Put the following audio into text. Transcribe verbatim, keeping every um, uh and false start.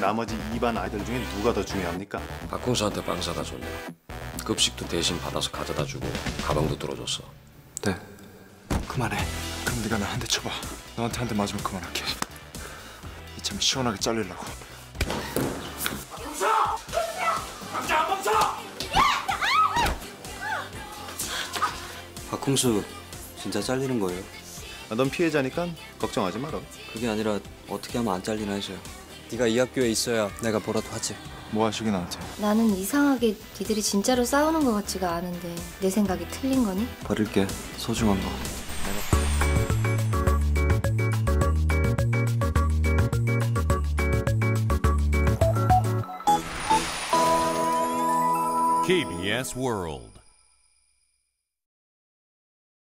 나머지 이 반 아이들 중에 누가 더 중요합니까? 박홍수한테 빵 사다 줬냐. 급식도 대신 받아서 가져다 주고 가방도 들어줬어. 네. 그만해. 그럼 네가 나 한 대 쳐봐. 너한테 한 대 맞으면 그만할게. 이참에 시원하게 잘리려고. 멈춰! 당장 안 멈춰! 박홍수 진짜 잘리는 거예요? 아, 넌 피해자니까 걱정하지 마라. 그게 아니라 어떻게 하면 안 잘리나 해서요. 네가 이 학교에 있어야 내가 뭐라도 하지. 뭐 하시게 나한테? 나는 이상하게 니들이 진짜로 싸우는 것 같지가 않은데 내 생각이 틀린 거니? 버릴게. 소중한 거. 케이비에스 World